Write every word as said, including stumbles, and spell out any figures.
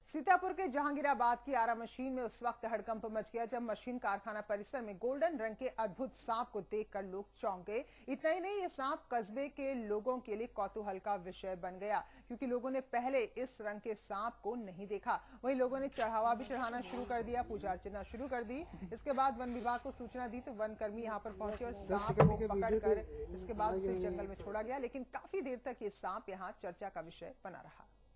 सीतापुर के जहांगीराबाद की आरा मशीन में उस वक्त हड़कंप मच गया जब मशीन कारखाना परिसर में गोल्डन रंग के अद्भुत सांप को देखकर लोग चौंक गए। इतना ही नहीं, ये सांप कस्बे के लोगों के लिए कौतूहल का विषय बन गया, क्योंकि लोगों ने पहले इस रंग के सांप को नहीं देखा। वहीं लोगों ने चढ़ावा भी चढ़ाना शुरू कर दिया, पूजा अर्चना शुरू कर दी। इसके बाद वन विभाग को सूचना दी तो वन कर्मी यहाँ पर पहुंचे और सांप को पकड़कर इसके बाद उसे जंगल में छोड़ा गया, लेकिन काफी देर तक ये सांप यहाँ चर्चा का विषय बना रहा।